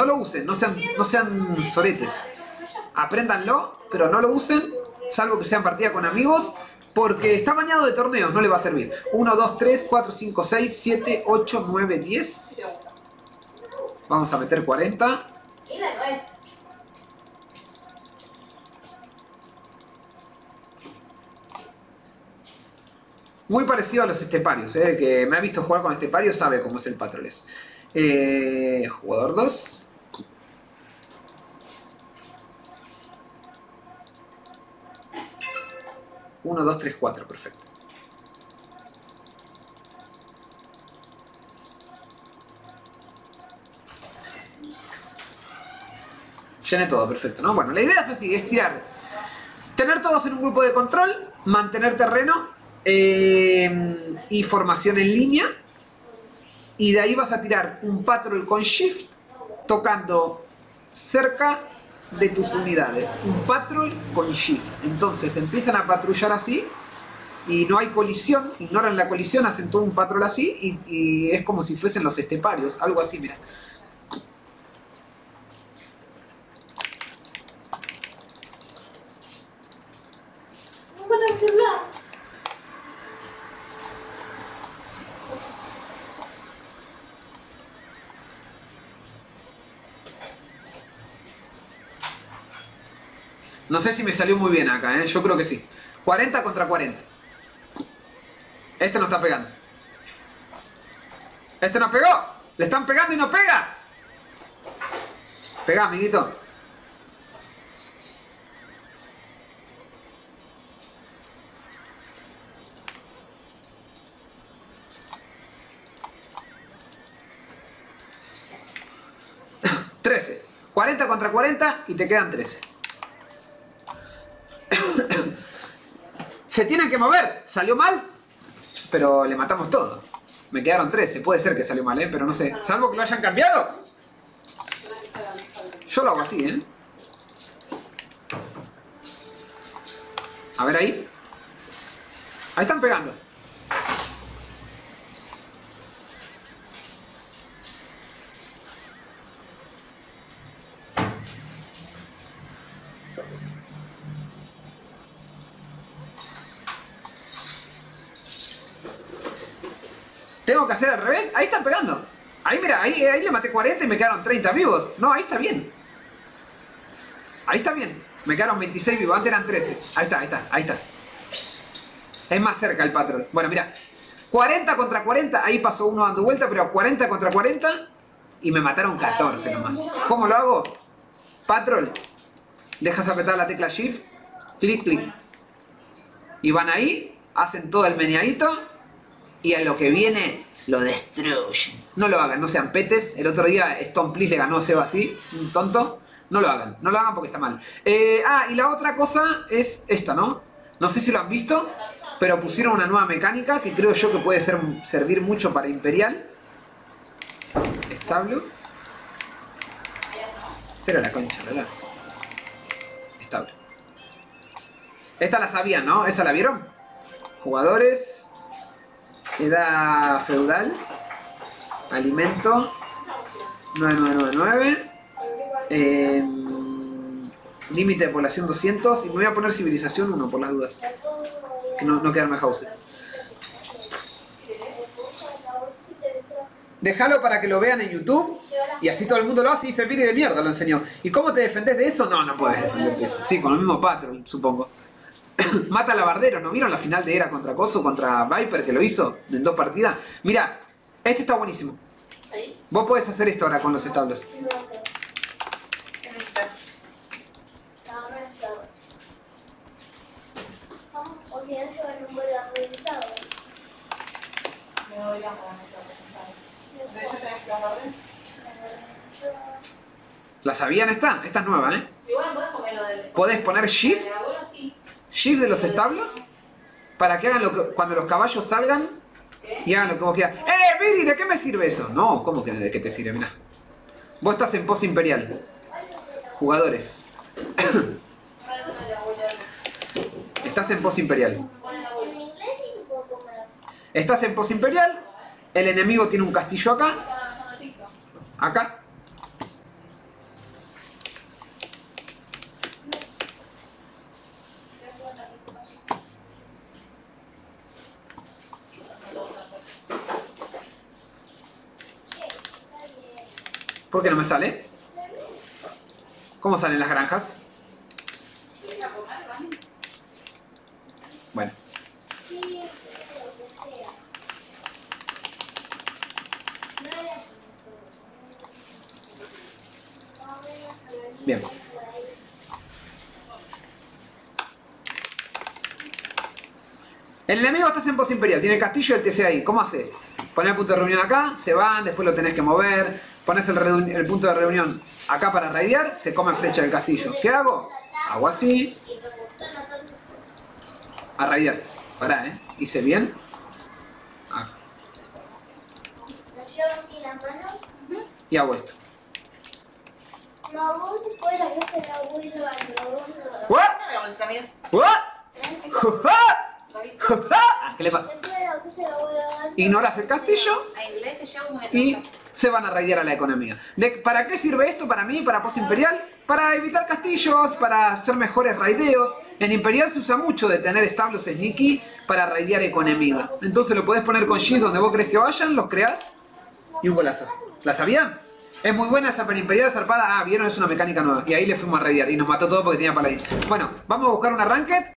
No lo usen, no sean soretes. Apréndanlo, pero no lo usen, salvo que sean partida con amigos, porque está bañado de torneos, no le va a servir. 1, 2, 3, 4, 5, 6, 7, 8, 9, 10. Vamos a meter 40. Muy parecido a los esteparios, el que me ha visto jugar con esteparios sabe cómo es el Patroles. Jugador 2. Uno, 2, 3, 4, perfecto. Llené todo, perfecto, ¿no? Bueno, la idea es así, es tirar. Tener todos en un grupo de control, mantener terreno y formación en línea. Y de ahí vas a tirar un patrol con shift tocando cerca de tus unidades. Un patrol con shift. Entonces empiezan a patrullar así y no hay colisión, ignoran la colisión, hacen todo un patrol así y es como si fuesen los esteparios, algo así, mira. No sé si me salió muy bien acá, ¿eh? Yo creo que sí. 40 contra 40. Este no está pegando. Este no pegó. Le están pegando y no pega. Pega, amiguito. $13. 40 contra 40 y te quedan 13. Se tienen que mover. Salió mal, pero le matamos todo. Me quedaron 13. Puede ser que salió mal, pero no sé. Salvo que lo hayan cambiado. Yo lo hago así, A ver ahí. Ahí están pegando. Tengo que hacer al revés. Ahí están pegando. Ahí mira, ahí le maté 40 y me quedaron 30 vivos. No, ahí está bien. Ahí está bien. Me quedaron 26 vivos. Antes eran 13. Ahí está, ahí está, ahí está. Es más cerca el patrón. Bueno, mira. 40 contra 40. Ahí pasó uno dando vuelta, pero 40 contra 40. Y me mataron 14 nomás. ¿Cómo lo hago? Patrol. Dejas apretar la tecla Shift. Clic, clic. Y van ahí. Hacen todo el meneadito. Y a lo que viene lo destruyen. No lo hagan, no sean petes. El otro día Stone Please le ganó a Seba así, un tonto. No lo hagan porque está mal. Y la otra cosa es esta, ¿no? No sé si lo han visto, pero pusieron una nueva mecánica que creo yo que puede servir mucho para Imperial. Establo. Pero la concha, ¿verdad? Establo. Esta la sabían, ¿no? ¿Esa la vieron? Jugadores. Edad feudal. Alimento. 9999. Límite de población 200. Y me voy a poner civilización 1 por las dudas. Que no quedarme house. Déjalo para que lo vean en YouTube. Y así todo el mundo lo hace y dice, Viri de mierda lo enseñó. ¿Y cómo te defendés de eso? No puedes defenderte de eso. Sí, con el mismo patrón, supongo. Mata a Labardero, ¿no vieron la final de Era contra Coso, contra Viper que lo hizo en 2 partidas? Mira, este está buenísimo. Vos podés hacer esto ahora con los establos. ¿La sabían esta? Esta es nueva, ¿eh? Podés poner Shift. Shift de los establos para que hagan cuando los caballos salgan y hagan lo que vos quieras. Viri, ¿de qué me sirve eso? No, ¿cómo que de qué te sirve? Mirá. Vos estás en pos imperial. Jugadores. Estás en pos imperial. Estás en pos imperial. El enemigo tiene un castillo acá. Acá. ¿Por qué no me sale? ¿Cómo salen las granjas? Bueno. Bien. El enemigo está en pos imperial, tiene el castillo y el TC ahí. ¿Cómo haces? Poner el punto de reunión acá, se van, después lo tenés que mover. Pones el punto de reunión acá para raidear, se come flecha del castillo. ¿Qué hago? Hago así. A raidear. Pará, hice bien. Ah. Y hago esto. ¿What? ¿What? ¿Qué le pasa? Ignoras el castillo y se van a raidear a la economía. ¿Para qué sirve esto? Para mí, para post imperial, para evitar castillos, para hacer mejores raideos. En imperial se usa mucho de tener establos sneaky para raidear economía. Entonces lo podés poner con Gis donde vos crees que vayan, los creás y un golazo. ¿La sabían? Es muy buena esa imperial zarpada. Ah, vieron, es una mecánica nueva. Y ahí le fuimos a raidear y nos mató todo porque tenía paladín. Bueno, vamos a buscar una ranked.